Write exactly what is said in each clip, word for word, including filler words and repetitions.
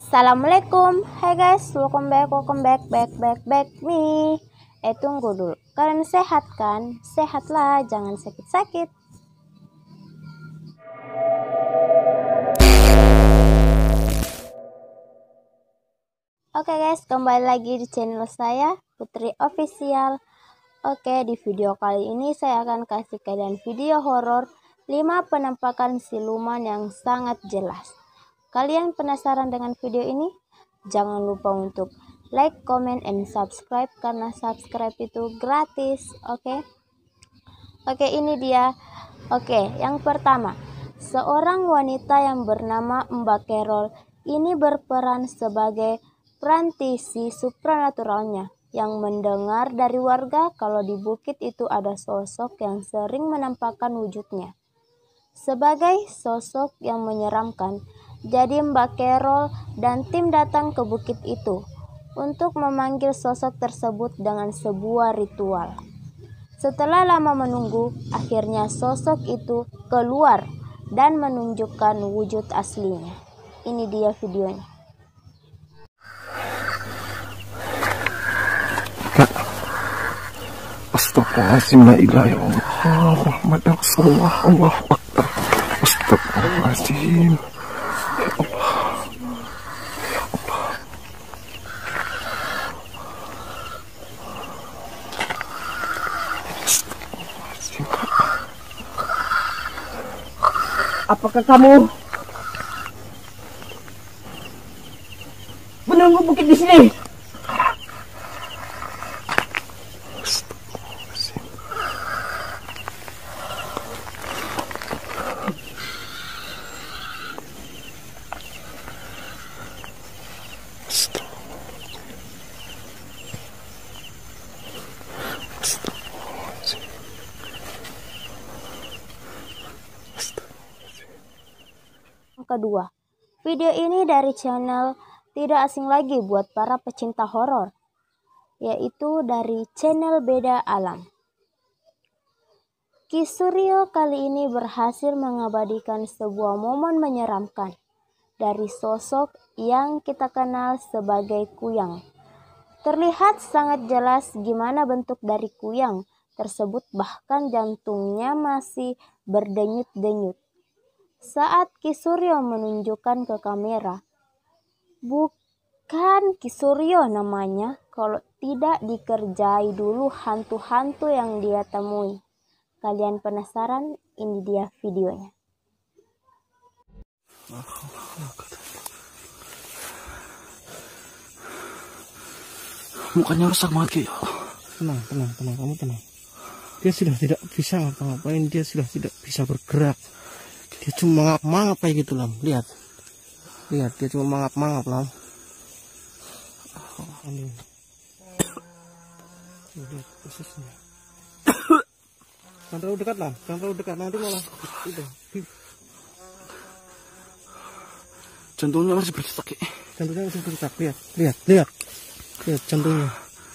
Assalamualaikum, hai guys, welcome back, welcome back, back, back, back me. Eh tunggu dulu, kalian sehat kan? Sehatlah, jangan sakit-sakit. Oke guys, kembali lagi di channel saya, Putri Official. Oke, di video kali ini saya akan kasih kalian video horor lima penampakan siluman yang sangat jelas. Kalian penasaran dengan video ini? Jangan lupa untuk like, comment, and subscribe karena subscribe itu gratis. Oke. Oke, ini dia. Oke, yang pertama, seorang wanita yang bernama Mbak Carol ini berperan sebagai prantisi supranaturalnya yang mendengar dari warga kalau di bukit itu ada sosok yang sering menampakkan wujudnya sebagai sosok yang menyeramkan. Jadi Mbak Carol dan tim datang ke bukit itu untuk memanggil sosok tersebut dengan sebuah ritual. Setelah lama menunggu, akhirnya sosok itu keluar dan menunjukkan wujud aslinya. Ini dia videonya. Astagfirullahaladzim, la ilaha illallah, Muhammad Rasulullah, Allahu Akbar. Astagfirullahaladzim, ya Allah, ya Allah. Astagfirullahaladzim. Apakah kamu menunggu bukit di sini? Kedua, video ini dari channel tidak asing lagi buat para pecinta horor, yaitu dari channel Beda Alam. Ki Suryo kali ini berhasil mengabadikan sebuah momen menyeramkan dari sosok yang kita kenal sebagai kuyang. Terlihat sangat jelas gimana bentuk dari kuyang tersebut, bahkan jantungnya masih berdenyut-denyut saat Ki Suryo menunjukkan ke kamera. Bukan Ki Suryo namanya kalau tidak dikerjai dulu hantu-hantu yang dia temui. Kalian penasaran? Ini dia videonya. Mukanya rusak banget, Ki. Tenang, tenang, tenang, kamu tenang. Dia sudah tidak bisa ngapa-ngapain, dia sudah tidak bisa bergerak. Dia cuma mangap-mangap kayak gitu, Lam. Lihat. Lihat, dia cuma mangap-mangap, Lam. Ini. Lihat posisinya. Jangan terlalu dekat, Lam. Jangan terlalu dekat, nanti malah udah. Jantungnya masih berdetak, Ki. Jantungnya masih berdetak. Lihat, lihat, lihat. Lihat jantungnya.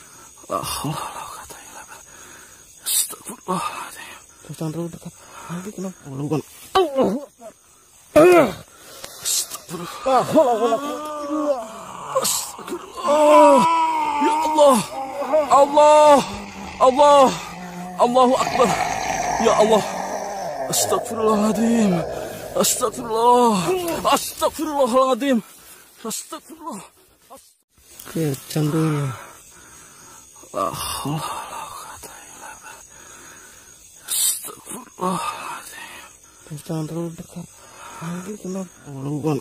Astagfirullahaladzim. Terus jangan terlalu dekat. Nanti kenapa? Oh, bukan. Astagfirullah. Ya Allah. Allah. Allah. Allahu Akbar. Ya Allah. Astagfirullahaladzim. Astagfirullah. Astagfirullahaladzim. Astagfirullah. Lihat jantungnya. Astagfirullah. Terus jangan terlalu dekat. Nanti kenapa? Oh, bukan.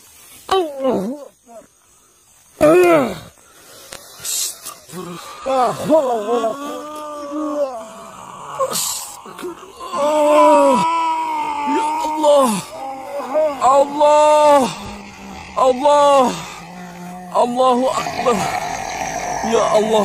Oh, ya Allah. Allah. Allah. Allahu Akbar. Ya Allah.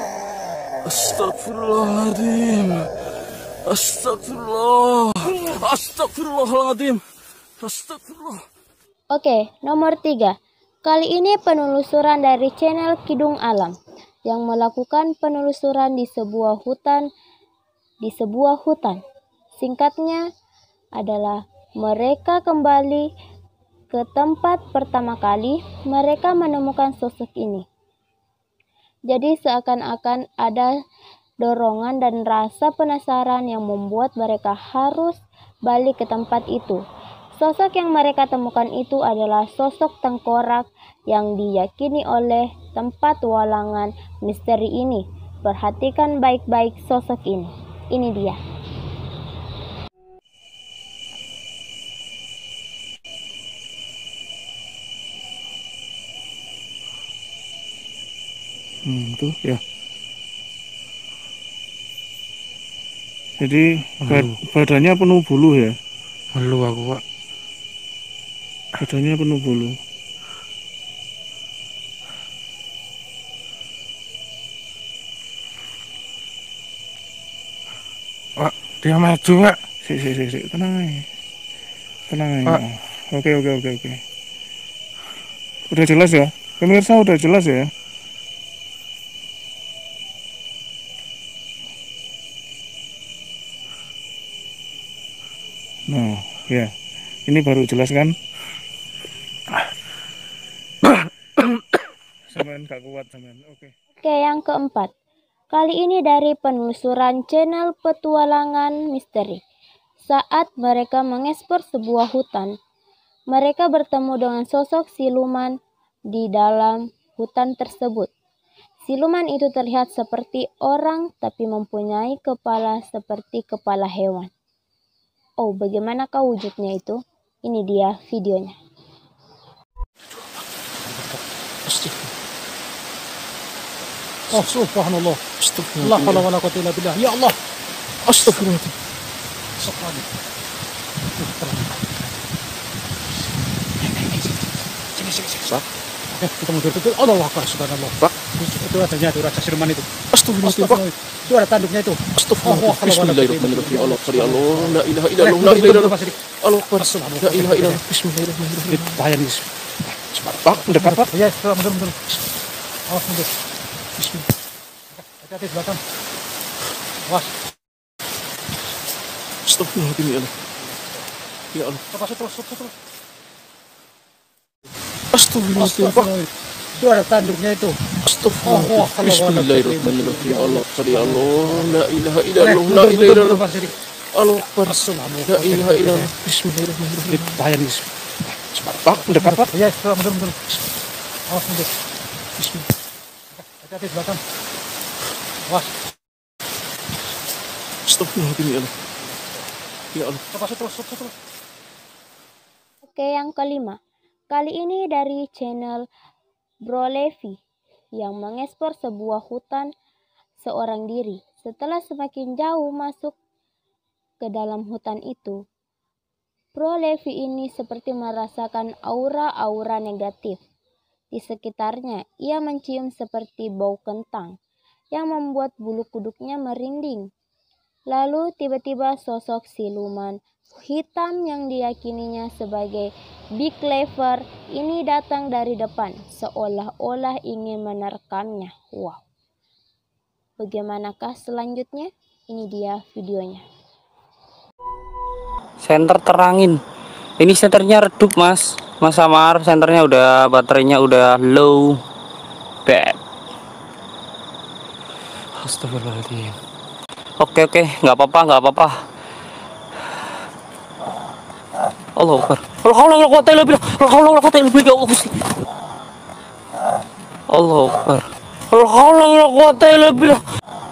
Astagfirullahaladzim. Astagfirullah. Astagfirullahaladzim. Astagfirullah. Oke, nomor tiga. Kali ini penelusuran dari channel Kidung Alam yang melakukan penelusuran di sebuah hutan di sebuah hutan. Singkatnya adalah mereka kembali ke tempat pertama kali, mereka menemukan sosok ini. Jadi seakan-akan ada dorongan dan rasa penasaran yang membuat mereka harus balik ke tempat itu. Sosok yang mereka temukan itu adalah sosok tengkorak yang diyakini oleh tempat walangan misteri ini. Perhatikan baik-baik sosok ini. Ini dia. Hmm, tuh ya. Jadi bad- badannya penuh bulu ya. Malu aku, Pak. Badannya penuh bulu. Pak, dia maju, Pak. Si, si, si, si. Tenang aja. Tenang aja. Pak. Oke, oke, oke, oke. Udah jelas ya? Pemirsa udah jelas ya? Nah, ya. Ini baru jelas kan? Sampean gak kuat sampean. Oke. Oke, yang keempat. Kali ini dari penelusuran channel petualangan misteri. Saat mereka mengeksplor sebuah hutan, mereka bertemu dengan sosok siluman di dalam hutan tersebut. Siluman itu terlihat seperti orang tapi mempunyai kepala seperti kepala hewan. Oh, bagaimanakah wujudnya itu? Ini dia videonya. Oh, subhanallah. La haula wala quwwata illa billah. Ya Allah. Astagfirullah. Pak, Eh, kita mundur itu. Allah Akbar, subhanallah. Pak. Itu adanya itu raja siluman itu. Astagfirullah, Pak. Itu ada tanduknya itu. Astagfirullah. Bismillahirrahmanirrahim. Ya Allah, ya Allah, la ilaha illallah, la ilaha illallah. Allah Akbar. La ilaha illallah. Bismillahirrahmanirrahim. Bahaya nih. Pak, mendekat, Pak. Ya, mundur, mundur. Awas mundur. Bismillah. Hati-hati di belakang. Awas. Astagfirullahaladzim, ya Allah. Ya Allah. Terus, terus, terus, terus. Astagfirullahaladzim, Pak. Itu ada tanduknya itu. Astagfirullah. Bismillahirrahmanirrahim. Ya Allah, ya Allah, la ilaha illallah, la ilaha illallah. Allah Akbar. La ilaha illallah. Bismillahirrahmanirrahim. Bahaya nih. Pak, mendekat, Pak. Ya, mundur, mundur. Awas mundur. Bismillah. Hati-hati di belakang. Awas. Astagfirullahaladzim, ya Allah. Ya Allah. Terus, terus, terus, terus. Oke, yang kelima. Kali ini dari channel Bro Levi yang mengeksplor sebuah hutan seorang diri. Setelah semakin jauh masuk ke dalam hutan itu, Bro Levi ini seperti merasakan aura-aura negatif di sekitarnya. Ia mencium seperti bau kentang yang membuat bulu kuduknya merinding. Lalu tiba-tiba sosok siluman hitam yang diyakininya sebagai Big Clever ini datang dari depan, seolah-olah ingin menerkamnya. Wow. Bagaimanakah selanjutnya? Ini dia videonya. Senter terangin. Ini senternya redup, Mas. Mas Samar, senternya udah, baterainya udah low bad. Astagfirullahaladzim. Oke oke, nggak apa-apa, nggak apa-apa. Allah Akbar. Allah Akbar. Allah Akbar. Allah Akbar. Allah Akbar.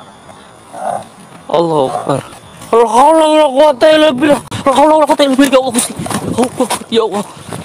Allah Akbar. Ya Allah.